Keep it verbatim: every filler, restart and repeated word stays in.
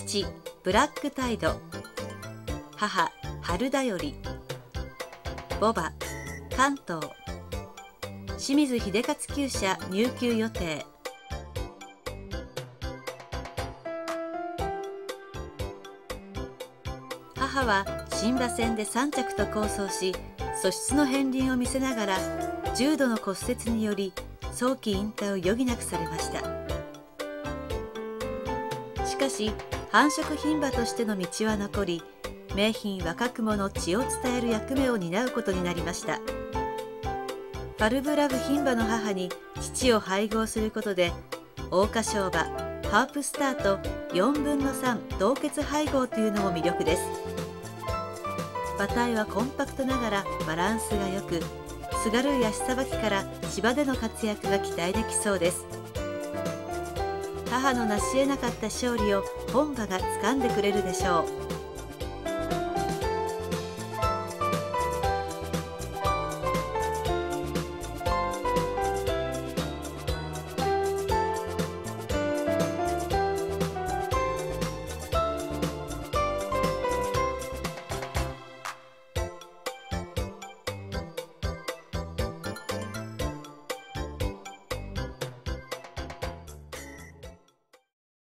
父ブラックタイド、母春だより、牡馬関東、清水秀勝厩舎入厩予定。母は新馬戦でさん着と好走し、素質の片鱗を見せながら重度の骨折により早期引退を余儀なくされました。しかし繁殖牝馬としての道は残り、名牝若雲の血を伝える役目を担うことになりました。ファルブラブ牝馬の母に父を配合することで、桜花賞馬ハープスターとよんぶんのさん同血配合というのも魅力です。馬体はコンパクトながらバランスが良く、すがるい足さばきから芝での活躍が期待できそうです。母の成し得なかった勝利を本馬が掴んでくれるでしょう。